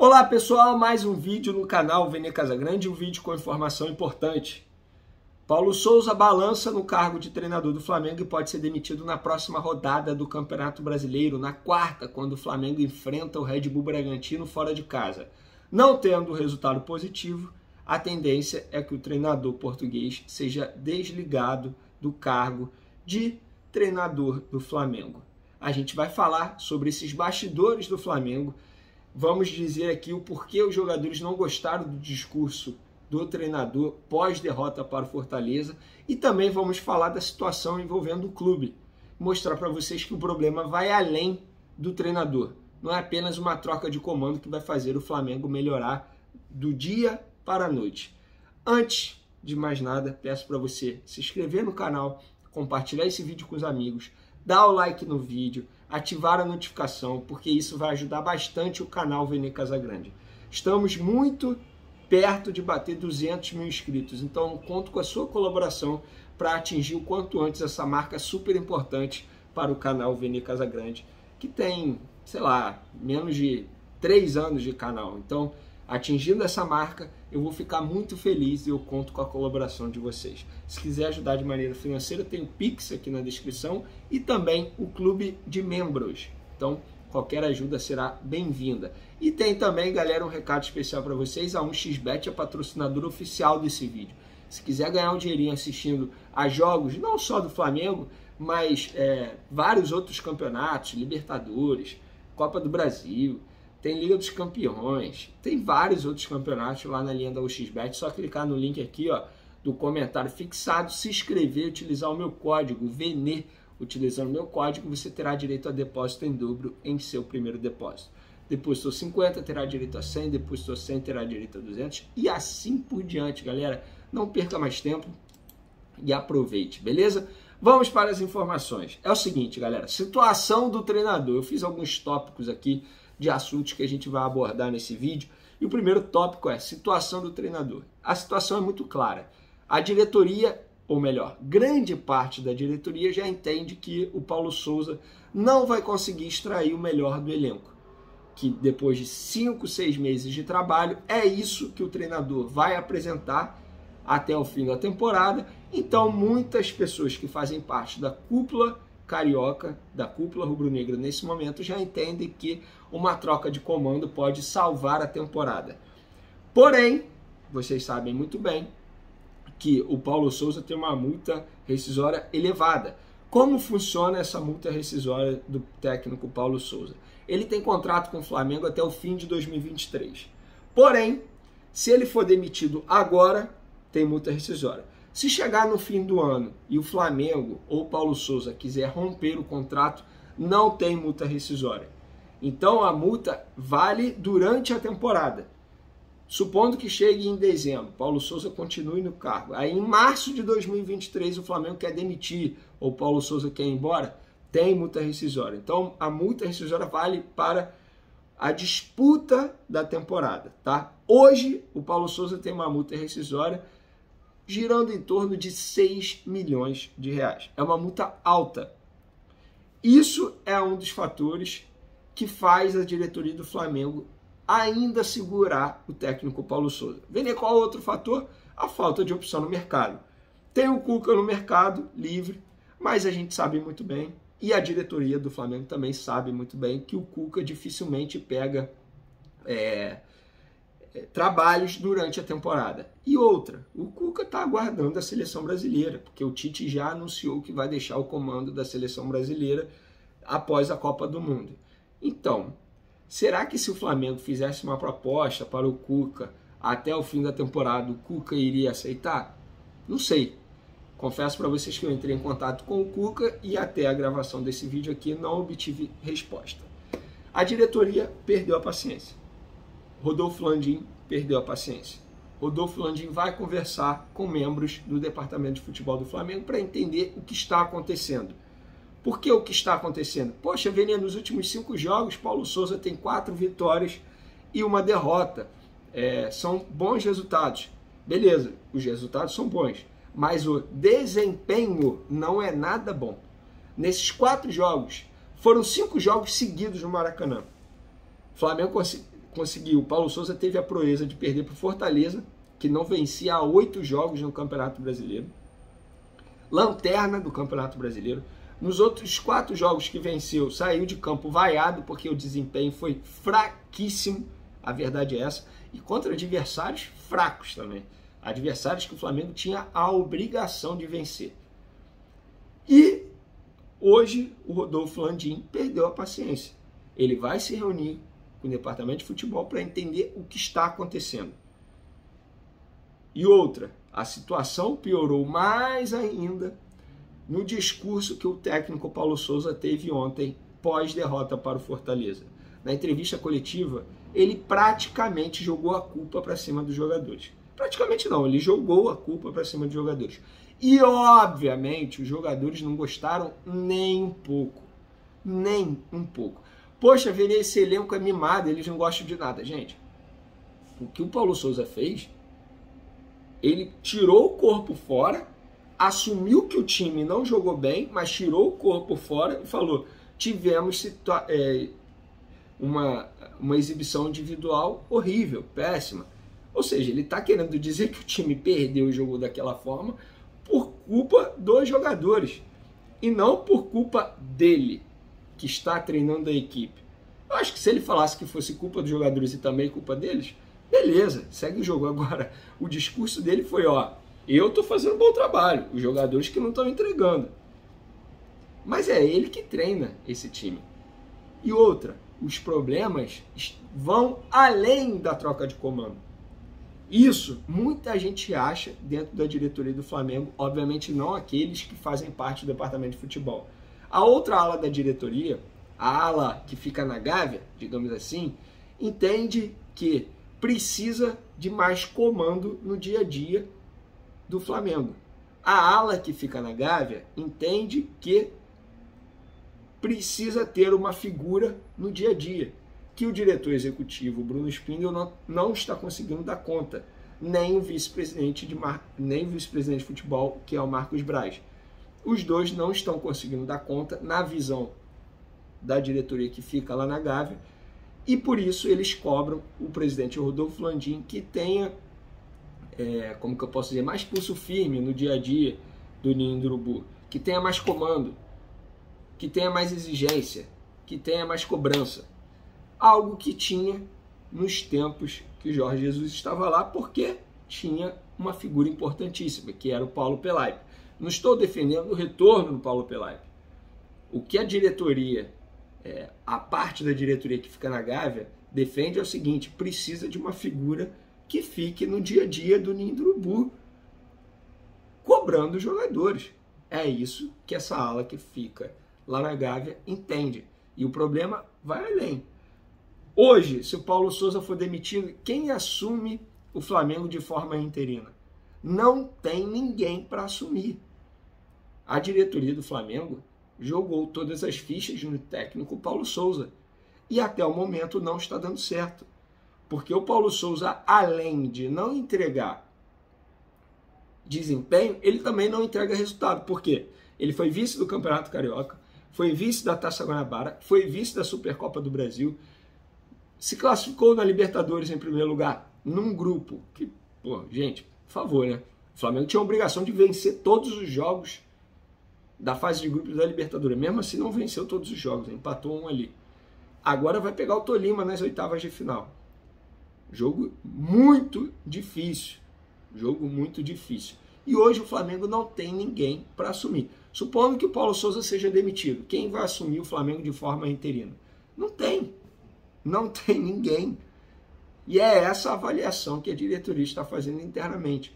Olá pessoal, mais um vídeo no canal Vene Casagrande, um vídeo com informação importante. Paulo Souza balança no cargo de treinador do Flamengo e pode ser demitido na próxima rodada do Campeonato Brasileiro, na quarta, quando o Flamengo enfrenta o Red Bull Bragantino fora de casa. Não tendo resultado positivo, a tendência é que o treinador português seja desligado do cargo de treinador do Flamengo. A gente vai falar sobre esses bastidores do Flamengo. Vamos dizer aqui o porquê os jogadores não gostaram do discurso do treinador pós-derrota para o Fortaleza e também vamos falar da situação envolvendo o clube. Mostrar para vocês que o problema vai além do treinador. Não é apenas uma troca de comando que vai fazer o Flamengo melhorar do dia para a noite. Antes de mais nada, peço para você se inscrever no canal, compartilhar esse vídeo com os amigos, dar o like no vídeo, ativar a notificação, porque isso vai ajudar bastante o canal Vene Casagrande. Estamos muito perto de bater 200 mil inscritos, então conto com a sua colaboração para atingir o quanto antes essa marca super importante para o canal Vene Casagrande, que tem, sei lá, menos de 3 anos de canal. Então, atingindo essa marca, eu vou ficar muito feliz e eu conto com a colaboração de vocês. Se quiser ajudar de maneira financeira, tem o Pix aqui na descrição e também o clube de membros. Então, qualquer ajuda será bem-vinda. E tem também, galera, um recado especial para vocês. A 1xBet é patrocinador oficial desse vídeo. Se quiser ganhar um dinheirinho assistindo a jogos, não só do Flamengo, mas vários outros campeonatos, Libertadores, Copa do Brasil, tem Liga dos Campeões, tem vários outros campeonatos lá na linha da 1xBet. Só clicar no link aqui, ó, do comentário fixado, se inscrever, utilizar o meu código VENE. Utilizando o meu código, você terá direito a depósito em dobro em seu primeiro depósito. Depositou 50, terá direito a 100, depositou 100, terá direito a 200 e assim por diante, galera. Não perca mais tempo e aproveite, beleza? Vamos para as informações. É o seguinte, galera, situação do treinador. Eu fiz alguns tópicos aqui de assuntos que a gente vai abordar nesse vídeo. E o primeiro tópico é situação do treinador. A situação é muito clara. A diretoria, ou melhor, grande parte da diretoria já entende que o Paulo Souza não vai conseguir extrair o melhor do elenco. Que depois de 5, 6 meses de trabalho, é isso que o treinador vai apresentar até o fim da temporada. Então, muitas pessoas que fazem parte da cúpula carioca, da cúpula rubro-negra nesse momento, já entendem que uma troca de comando pode salvar a temporada. Porém, vocês sabem muito bem que o Paulo Souza tem uma multa rescisória elevada. Como funciona essa multa rescisória do técnico Paulo Souza? Ele tem contrato com o Flamengo até o fim de 2023. Porém, se ele for demitido agora, tem multa rescisória. Se chegar no fim do ano e o Flamengo ou o Paulo Souza quiser romper o contrato, não tem multa rescisória. Então a multa vale durante a temporada. Supondo que chegue em dezembro, Paulo Souza continue no cargo. Aí em março de 2023 o Flamengo quer demitir ou o Paulo Souza quer ir embora, tem multa rescisória. Então a multa rescisória vale para a disputa da temporada, tá? Hoje o Paulo Souza tem uma multa rescisória girando em torno de 6 milhões de reais. É uma multa alta. Isso é um dos fatores que faz a diretoria do Flamengo ainda segurar o técnico Paulo Souza. Vê qual outro fator? A falta de opção no mercado. Tem o Cuca no mercado, livre, mas a gente sabe muito bem, e a diretoria do Flamengo também sabe muito bem, que o Cuca dificilmente pega trabalhos durante a temporada. E outra, o Cuca está aguardando a seleção brasileira, porque o Tite já anunciou que vai deixar o comando da seleção brasileira após a Copa do Mundo. Então, será que se o Flamengo fizesse uma proposta para o Cuca até o fim da temporada, o Cuca iria aceitar? Não sei. Confesso para vocês que eu entrei em contato com o Cuca e até a gravação desse vídeo aqui não obtive resposta. A diretoria perdeu a paciência. Rodolfo Landim perdeu a paciência. Rodolfo Landim vai conversar com membros do departamento de futebol do Flamengo para entender o que está acontecendo. Por que o que está acontecendo? Poxa, Vene, nos últimos 5 jogos, Paulo Souza tem 4 vitórias e uma derrota. São bons resultados. Beleza, os resultados são bons, mas o desempenho não é nada bom. Nesses 4 jogos, foram 5 jogos seguidos no Maracanã. O Flamengo conseguiu, o Paulo Souza teve a proeza de perder para o Fortaleza, que não vencia há 8 jogos no Campeonato Brasileiro. Lanterna do Campeonato Brasileiro. Nos outros 4 jogos que venceu, saiu de campo vaiado, porque o desempenho foi fraquíssimo, a verdade é essa, e contra adversários fracos também. Adversários que o Flamengo tinha a obrigação de vencer. E hoje o Rodolfo Landim perdeu a paciência. Ele vai se reunir com o departamento de futebol para entender o que está acontecendo. E outra, a situação piorou mais ainda no discurso que o técnico Paulo Souza teve ontem, pós-derrota para o Fortaleza. Na entrevista coletiva, ele praticamente jogou a culpa para cima dos jogadores. Praticamente não, ele jogou a culpa para cima dos jogadores. E, obviamente, os jogadores não gostaram nem um pouco. Nem um pouco. Poxa, ver esse elenco é mimado, eles não gostam de nada. Gente, o que o Paulo Souza fez, ele tirou o corpo fora, assumiu que o time não jogou bem, mas tirou o corpo fora e falou, tivemos uma exibição individual horrível, péssima. Ou seja, ele está querendo dizer que o time perdeu e jogou daquela forma por culpa dos jogadores e não por culpa dele, que está treinando a equipe. Eu acho que se ele falasse que fosse culpa dos jogadores e também culpa deles, beleza, segue o jogo. Agora, o discurso dele foi, eu estou fazendo um bom trabalho, os jogadores que não estão entregando. Mas é ele que treina esse time. E outra, os problemas vão além da troca de comando. Isso muita gente acha dentro da diretoria do Flamengo, obviamente não aqueles que fazem parte do departamento de futebol. A outra ala da diretoria, a ala que fica na Gávea, digamos assim, entende que precisa de mais comando no dia a dia do Flamengo. A ala que fica na Gávea entende que precisa ter uma figura no dia a dia, que o diretor executivo, Bruno Spindel, não está conseguindo dar conta, nem o vice-presidente de futebol, que é o Marcos Braz. Os dois não estão conseguindo dar conta, na visão da diretoria que fica lá na Gávea, e por isso eles cobram o presidente Rodolfo Landim que tenha, como que eu posso dizer, mais pulso firme no dia a dia do Ninho do Urubu, que tenha mais comando, que tenha mais exigência, que tenha mais cobrança. Algo que tinha nos tempos que o Jorge Jesus estava lá, porque tinha uma figura importantíssima, que era o Paulo Pelaip. Não estou defendendo o retorno do Paulo Pelaip. O que a diretoria, a parte da diretoria que fica na Gávea, defende é o seguinte: precisa de uma figura que fique no dia a dia do Ninho do Urubu, cobrando os jogadores. É isso que essa ala que fica lá na Gávea entende. E o problema vai além. Hoje, se o Paulo Souza for demitido, quem assume o Flamengo de forma interina? Não tem ninguém para assumir. A diretoria do Flamengo jogou todas as fichas no técnico Paulo Souza. E até o momento não está dando certo. Porque o Paulo Souza, além de não entregar desempenho, ele também não entrega resultado. Por quê? Ele foi vice do Campeonato Carioca, foi vice da Taça Guanabara, foi vice da Supercopa do Brasil, se classificou na Libertadores em primeiro lugar, num grupo que, gente, por favor, né? O Flamengo tinha a obrigação de vencer todos os jogos da fase de grupos da Libertadores. Mesmo assim, não venceu todos os jogos, empatou um ali. Agora vai pegar o Tolima nas oitavas de final. Jogo muito difícil. Jogo muito difícil. E hoje o Flamengo não tem ninguém para assumir. Supondo que o Paulo Souza seja demitido, quem vai assumir o Flamengo de forma interina? Não tem. Não tem ninguém. E é essa a avaliação que a diretoria está fazendo internamente.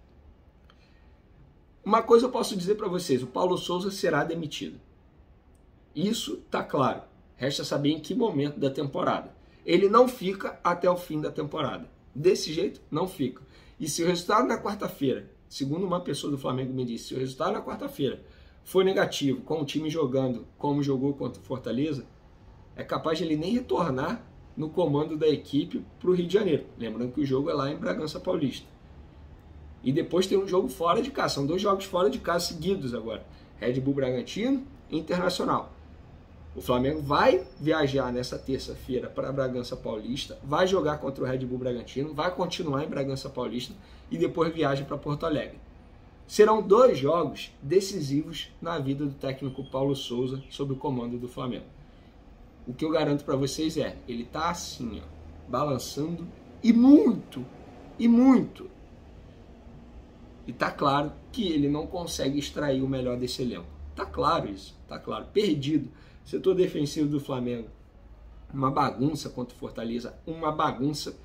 Uma coisa eu posso dizer para vocês: o Paulo Souza será demitido. Isso está claro. Resta saber em que momento da temporada. Ele não fica até o fim da temporada. Desse jeito, não fica. E se o resultado na quarta-feira, segundo uma pessoa do Flamengo me disse, se o resultado na quarta-feira for negativo, com o time jogando como jogou contra o Fortaleza, é capaz de ele nem retornar no comando da equipe para o Rio de Janeiro. Lembrando que o jogo é lá em Bragança Paulista. E depois tem um jogo fora de casa. São 2 jogos fora de casa seguidos agora. Red Bull Bragantino e Internacional. O Flamengo vai viajar nessa terça-feira para Bragança Paulista, vai jogar contra o Red Bull Bragantino, vai continuar em Bragança Paulista e depois viaja para Porto Alegre. Serão 2 jogos decisivos na vida do técnico Paulo Souza sob o comando do Flamengo. O que eu garanto para vocês é, ele está assim, ó, balançando e muito. E tá claro que ele não consegue extrair o melhor desse elenco. Tá claro isso, tá claro. Perdido. Setor defensivo do Flamengo, uma bagunça contra o Fortaleza, uma bagunça.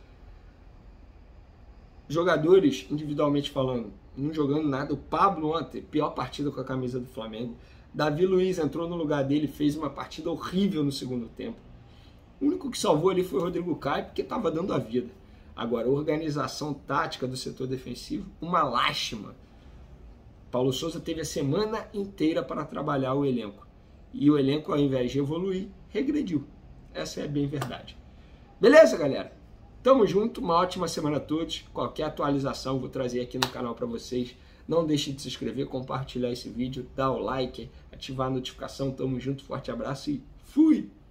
Jogadores, individualmente falando, não jogando nada. O Pablo ontem, pior partida com a camisa do Flamengo. Davi Luiz entrou no lugar dele, fez uma partida horrível no segundo tempo. O único que salvou ali foi o Rodrigo Caio, porque estava dando a vida. Agora, a organização tática do setor defensivo, uma lástima. Paulo Souza teve a semana inteira para trabalhar o elenco. E o elenco, ao invés de evoluir, regrediu. Essa é bem verdade. Beleza, galera? Tamo junto, uma ótima semana a todos. Qualquer atualização vou trazer aqui no canal para vocês. Não deixe de se inscrever, compartilhar esse vídeo, dar o like, ativar a notificação. Tamo junto, forte abraço e fui!